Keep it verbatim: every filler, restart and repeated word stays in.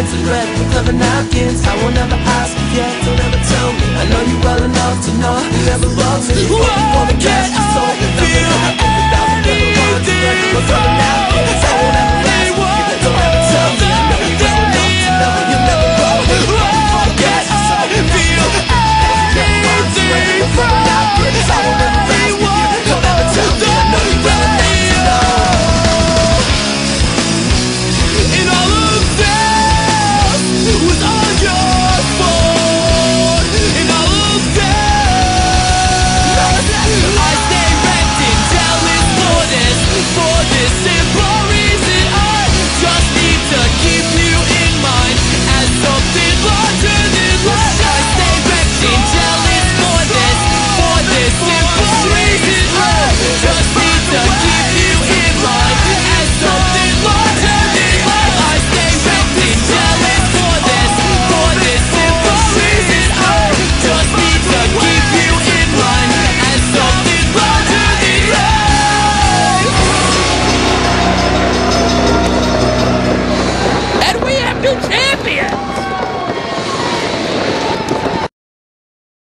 hands in red with clever napkins. I will never ask if yet, don't ever tell me. I know you well enough to know you never loved me. Before the cash you sold, nothing but every thousand clever words in red with clever napkins. I won't ever ask if yet, don't ever tell me. I know you well enough to know you never loved me. Before the cash you sold, nothing but clever words in red with clever napkins. I won't ever ask if yet, don't ever tell me. I know you well enough to know. And all of this was all your fault. And all of this, I stay rented, jealous for this, for this.